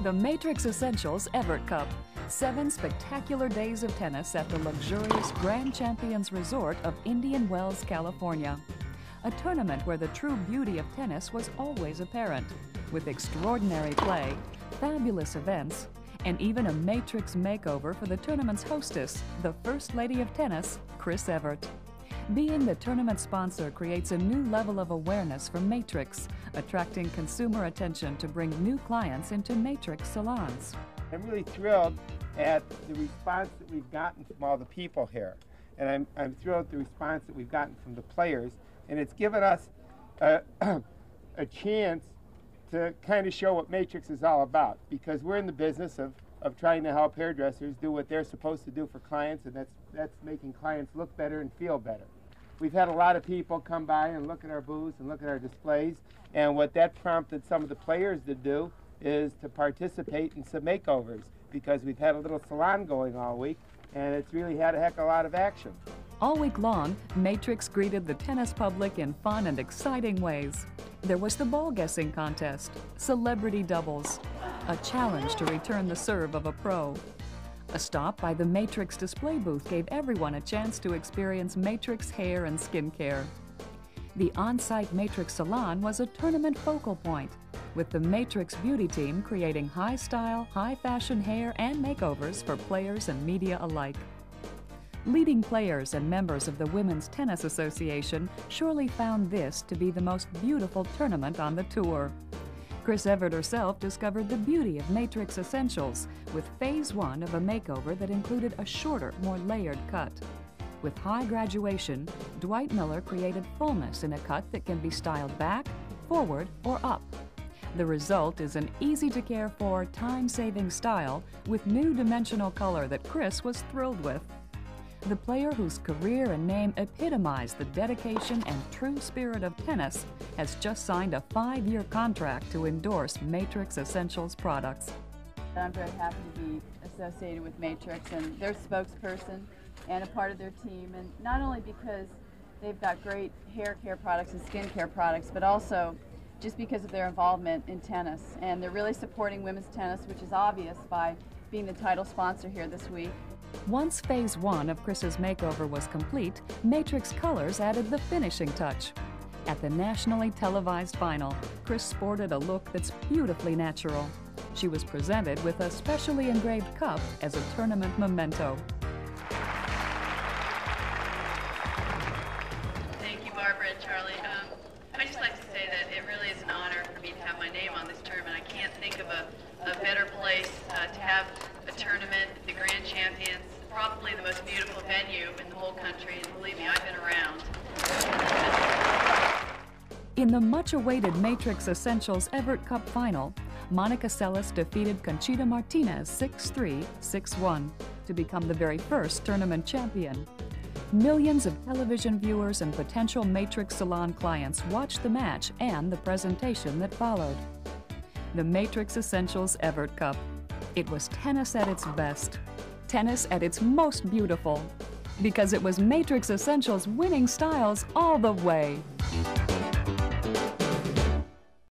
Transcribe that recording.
The Matrix Essentials Evert Cup. 7 spectacular days of tennis at the luxurious Grand Champions Resort of Indian Wells, California. A tournament where the true beauty of tennis was always apparent, with extraordinary play, fabulous events, and even a Matrix makeover for the tournament's hostess, the First Lady of Tennis, Chris Evert. Being the tournament sponsor creates a new level of awareness for Matrix, attracting consumer attention to bring new clients into Matrix salons. I'm really thrilled at the response that we've gotten from all the people here. And I'm thrilled at the response that we've gotten from the players. And it's given us a chance to kind of show what Matrix is all about, because we're in the business of trying to help hairdressers do what they're supposed to do for clients, and that's making clients look better and feel better. We've had a lot of people come by and look at our booths and look at our displays, and what that prompted some of the players to do is to participate in some makeovers, because we've had a little salon going all week, and it's really had a heck of a lot of action. All week long, Matrix greeted the tennis public in fun and exciting ways. There was the ball guessing contest, celebrity doubles, a challenge to return the serve of a pro. A stop by the Matrix display booth gave everyone a chance to experience Matrix hair and skincare. The on-site Matrix salon was a tournament focal point, with the Matrix beauty team creating high-style, high-fashion hair and makeovers for players and media alike. Leading players and members of the Women's Tennis Association surely found this to be the most beautiful tournament on the tour. Chris Evert herself discovered the beauty of Matrix Essentials with Phase 1 of a makeover that included a shorter, more layered cut. With high graduation, Dwight Miller created fullness in a cut that can be styled back, forward, or up. The result is an easy-to-care-for, time-saving style with new dimensional color that Chris was thrilled with. The player whose career and name epitomize the dedication and true spirit of tennis has just signed a 5-year contract to endorse Matrix Essentials products. I'm very happy to be associated with Matrix and their spokesperson and a part of their team, and not only because they've got great hair care products and skin care products, but also just because of their involvement in tennis. And they're really supporting women's tennis, which is obvious by being the title sponsor here this week. Once Phase 1 of Chris's makeover was complete, Matrix Colors added the finishing touch. At the nationally televised final, Chris sported a look that's beautifully natural. She was presented with a specially engraved cup as a tournament memento. Thank you, Barbara and Charlie. I'd just like to say that it really is an honor for me to have my name on this tournament. I can't think of a better place to have a tournament, the Grand Champions, probably the most beautiful venue in the whole country, and believe me, I've been around. In the much-awaited Matrix Essentials Evert Cup final, Monica Seles defeated Conchita Martinez 6-3, 6-1 to become the very first tournament champion. Millions of television viewers and potential Matrix salon clients watched the match and the presentation that followed. The Matrix Essentials Evert Cup. It was tennis at its best, tennis at its most beautiful, because it was Matrix Essentials winning styles all the way.